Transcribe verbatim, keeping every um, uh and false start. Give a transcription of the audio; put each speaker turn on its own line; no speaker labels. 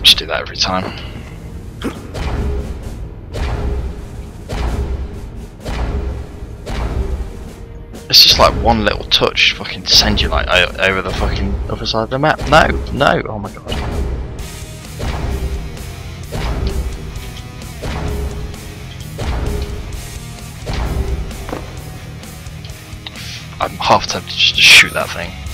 just do that every time. It's just like one little touch fucking send you like over the fucking other side of the map. No, no, oh my god. I'm half tempted just to shoot that thing.